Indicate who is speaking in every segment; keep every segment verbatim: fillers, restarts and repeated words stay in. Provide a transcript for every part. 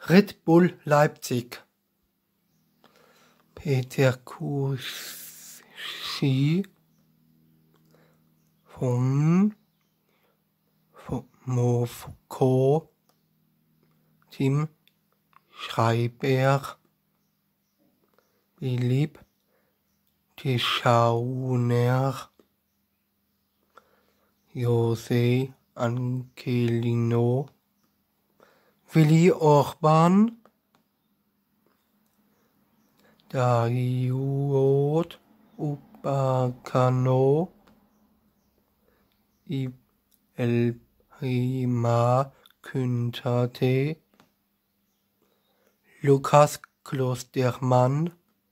Speaker 1: Red Bull Leipzig, Peter Kuschi von Mofko, Tim Schreiber, Philipp Tischauner, Jose Angelino, Willi Orban, Darius Upakano, El Prima Küntate, Lukas Klostermann,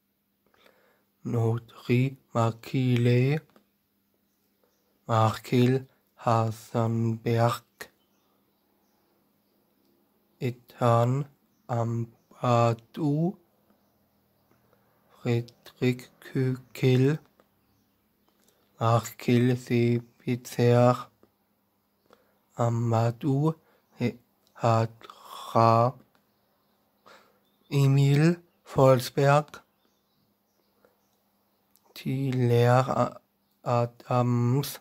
Speaker 1: Notri Makile, Markel Hasenberg, Ethan Ampadu, Friedrich Kükel, Markel Sebitzer, Amadou Hadra, Emil Volsberg, Tyler Adams,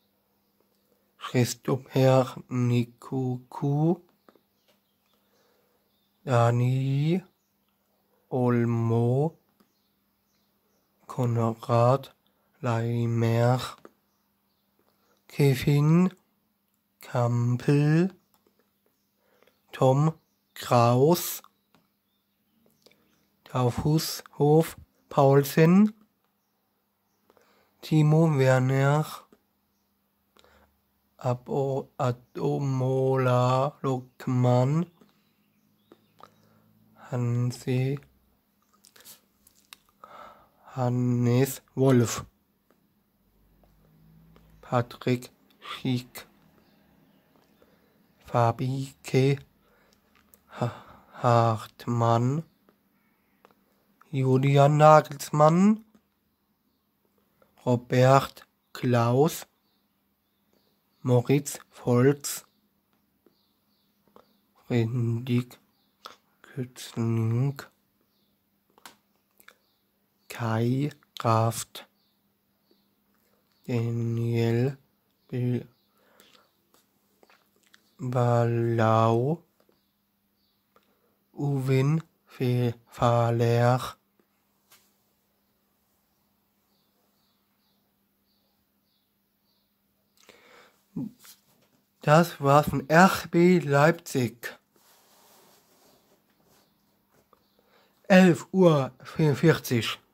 Speaker 1: Christopher Nikuku, Dani Olmo, Konrad Leimer, Kevin Kampel, Tom Kraus, Taufushof Paulsen, Timo Werner, Abo Adomola Lokman, Hansi Hannes Wolf, Patrick Schick, Fabike Hartmann, Julian Nagelsmann, Robert Klaus, Moritz Volz, Friedrich Kützling, Kai Kraft, Daniel Ballau, Uwin Fahler, das war's von R B Leipzig. elf Uhr vierundvierzig.